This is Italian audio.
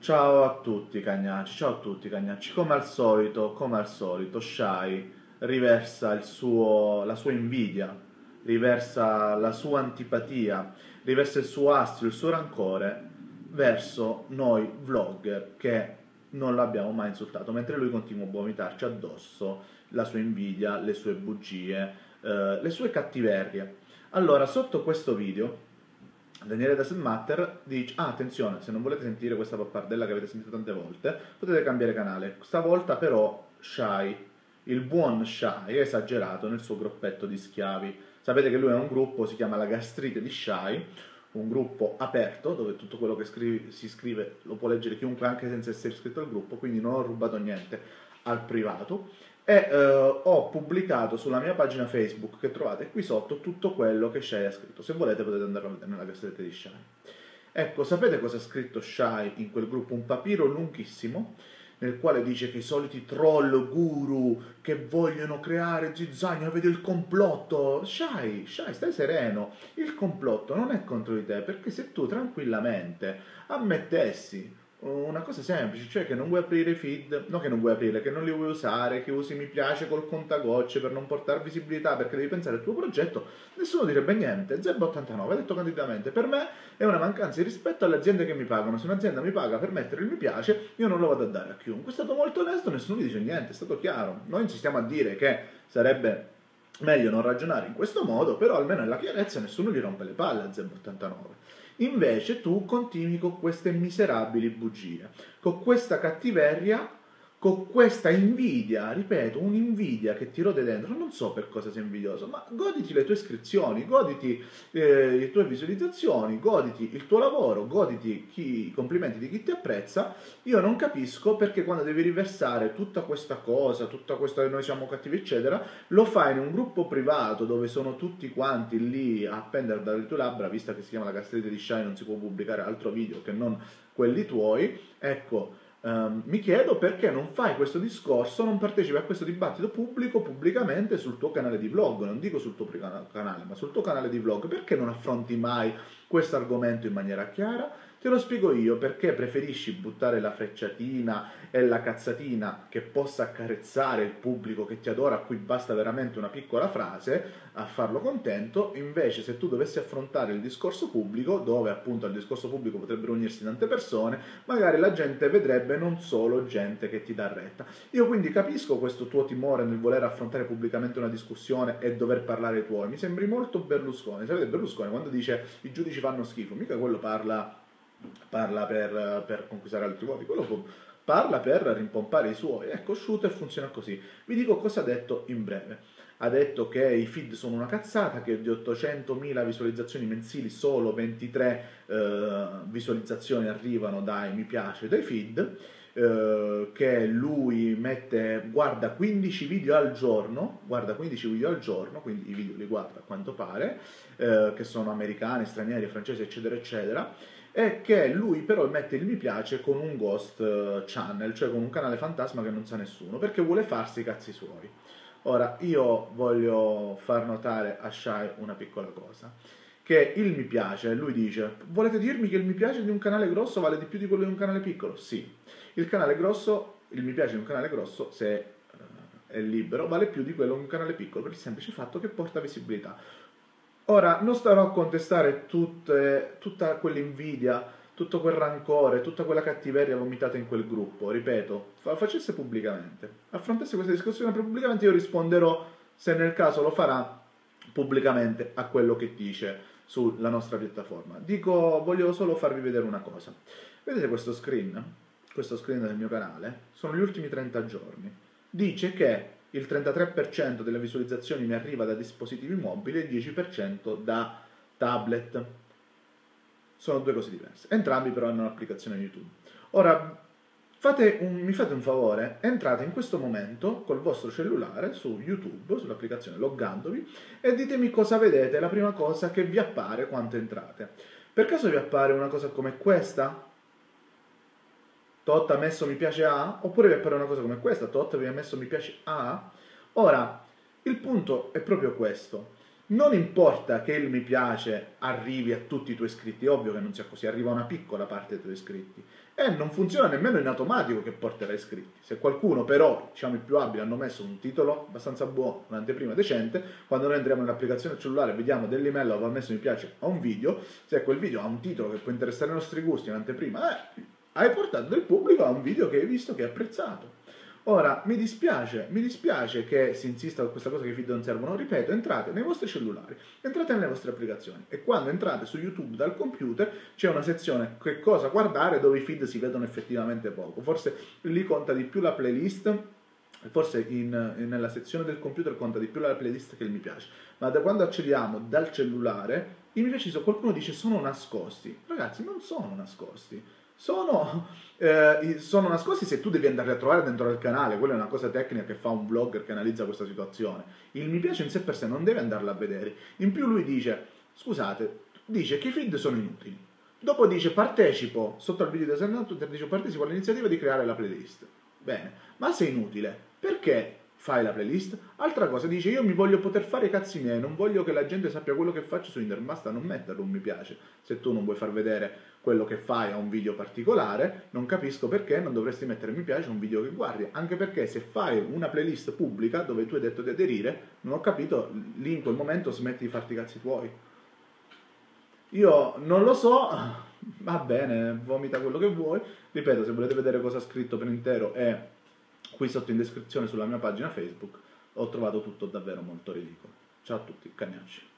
Ciao a tutti cagnacci, come al solito, Shai riversa la sua invidia, riversa la sua antipatia, riversa il suo astio, il suo rancore verso noi vlogger che non l'abbiamo mai insultato, mentre lui continua a vomitarci addosso la sua invidia, le sue bugie, le sue cattiverie. Allora, sotto questo video Daniele Doesn't Matter dice: ah, attenzione, se non volete sentire questa pappardella che avete sentito tante volte, potete cambiare canale. Stavolta però Shai, il buon Shai, è esagerato nel suo gruppetto di schiavi. Sapete che lui ha un gruppo, si chiama La Gastrite di Shai, un gruppo aperto dove tutto quello che si scrive lo può leggere chiunque anche senza essere iscritto al gruppo, quindi non ho rubato niente al privato. E ho pubblicato sulla mia pagina Facebook, che trovate qui sotto, tutto quello che Shai ha scritto. Se volete potete andare a vedere nella cassetta di Shai. Ecco, sapete cosa ha scritto Shai in quel gruppo? Un papiro lunghissimo nel quale dice che i soliti troll guru che vogliono creare zizzania, vedi il complotto. Shai, stai sereno, il complotto non è contro di te, perché se tu tranquillamente ammettessi una cosa semplice, cioè che non vuoi aprire i feed, no, che non vuoi aprire, che non li vuoi usare, che usi mi piace col contagocce per non portare visibilità, perché devi pensare al tuo progetto, nessuno direbbe niente. Zeb89 ha detto candidamente: per me è una mancanza di rispetto alle aziende che mi pagano, se un'azienda mi paga per mettere il mi piace, io non lo vado a dare a chiunque. È stato molto onesto, nessuno gli dice niente, è stato chiaro. Noi insistiamo a dire che sarebbe meglio non ragionare in questo modo, però almeno nella chiarezza nessuno gli rompe le palle a Zeb89. Invece tu continui con queste miserabili bugie, con questa cattiveria, con questa invidia, ripeto, un'invidia che ti rode dentro. Non so per cosa sei invidioso, ma goditi le tue iscrizioni, goditi le tue visualizzazioni, goditi il tuo lavoro, goditi i complimenti di chi ti apprezza. Io non capisco perché quando devi riversare tutta questa cosa, tutta questa che noi siamo cattivi eccetera, lo fai in un gruppo privato dove sono tutti quanti lì a appendere dalle tue labbra, vista che si chiama La Gastrite di Shai, non si può pubblicare altro video che non quelli tuoi. Ecco, mi chiedo perché non fai questo discorso, non partecipi a questo dibattito pubblico pubblicamente sul tuo canale di vlog, non dico sul tuo canale, ma sul tuo canale di vlog. Perché non affronti mai questo argomento in maniera chiara? Te lo spiego io: perché preferisci buttare la frecciatina e la cazzatina che possa accarezzare il pubblico che ti adora, a cui basta veramente una piccola frase a farlo contento. Invece, se tu dovessi affrontare il discorso pubblico, dove appunto al discorso pubblico potrebbero unirsi tante persone, magari la gente vedrebbe non solo gente che ti dà retta. Io quindi capisco questo tuo timore nel voler affrontare pubblicamente una discussione e dover parlare ai tuoi. Mi sembri molto Berlusconi. Sapete, Berlusconi quando dice i giudici fanno schifo, mica quello parla per conquistare altri voti, quello parla per rimpompare i suoi. Ecco, Shooter funziona così. Vi dico cosa ha detto in breve. Ha detto che i feed sono una cazzata, che di 800.000 visualizzazioni mensili solo 23 visualizzazioni arrivano dai mi piace dai feed, che lui guarda 15 video al giorno, quindi i video li guarda a quanto pare, che sono americani, stranieri, francesi, eccetera, eccetera, e che lui però mette il mi piace con un ghost channel, cioè con un canale fantasma che non sa nessuno, perché vuole farsi i cazzi suoi. Ora, io voglio far notare a Shai una piccola cosa, che il mi piace, lui dice: volete dirmi che il mi piace di un canale grosso vale di più di quello di un canale piccolo? Sì, il canale grosso, il mi piace di un canale grosso, se è libero, vale più di quello di un canale piccolo, per il semplice fatto che porta visibilità. Ora, non starò a contestare tutta quell'invidia, tutto quel rancore, tutta quella cattiveria vomitata in quel gruppo. Ripeto, facesse pubblicamente, affrontasse questa discussione pubblicamente. Io risponderò, se nel caso lo farà, pubblicamente a quello che dice sulla nostra piattaforma. Voglio solo farvi vedere una cosa. Vedete questo screen? Questo screen del mio canale sono gli ultimi 30 giorni. Dice che il 33% delle visualizzazioni mi arriva da dispositivi mobili e il 10% da tablet. Sono due cose diverse. Entrambi però hanno un'applicazione YouTube. Ora, mi fate un favore, entrate in questo momento col vostro cellulare su YouTube, sull'applicazione, loggandovi, e ditemi cosa vedete, la prima cosa che vi appare quando entrate. Per caso vi appare una cosa come questa? Tot ha messo mi piace a? Oppure vi appare una cosa come questa? Tot vi ha messo mi piace a? Ora, il punto è proprio questo. Non importa che il mi piace arrivi a tutti i tuoi iscritti, è ovvio che non sia così, arriva a una piccola parte dei tuoi iscritti. E non funziona nemmeno in automatico che porterà iscritti. Se qualcuno però, diciamo i più abili, hanno messo un titolo abbastanza buono, un'anteprima decente, quando noi entriamo nell'applicazione cellulare vediamo dell'email o va messo mi piace a un video, se quel video ha un titolo che può interessare i nostri gusti, un'anteprima, hai portato del pubblico a un video che hai visto che hai apprezzato. Ora, mi dispiace che si insista con questa cosa che i feed non servono, ripeto, entrate nei vostri cellulari, entrate nelle vostre applicazioni e quando entrate su YouTube dal computer c'è una sezione che cosa guardare dove i feed si vedono effettivamente poco, forse lì conta di più la playlist, forse nella sezione del computer conta di più la playlist che il mi piace, ma da quando accediamo dal cellulare, i mi piace, qualcuno dice sono nascosti, ragazzi non sono nascosti. Sono nascosti se tu devi andarli a trovare dentro al canale, quella è una cosa tecnica che fa un blogger che analizza questa situazione. Il mi piace in sé per sé non deve andarla a vedere. In più lui dice, scusate, dice che i feed sono inutili. Dopo dice partecipo, sotto al video designato, dice partecipo all'iniziativa di creare la playlist. Bene, ma se è inutile, perché fai la playlist? Altra cosa, dice io mi voglio poter fare i cazzi miei, non voglio che la gente sappia quello che faccio su internet, basta non metterlo un mi piace. Se tu non vuoi far vedere quello che fai a un video particolare, non capisco perché non dovresti mettere mi piace a un video che guardi, anche perché se fai una playlist pubblica dove tu hai detto di aderire, non ho capito, lì in quel momento smetti di farti i cazzi tuoi. Io non lo so, va bene, vomita quello che vuoi, ripeto, se volete vedere cosa ho scritto per intero è qui sotto in descrizione sulla mia pagina Facebook, ho trovato tutto davvero molto ridicolo. Ciao a tutti, cagnacci.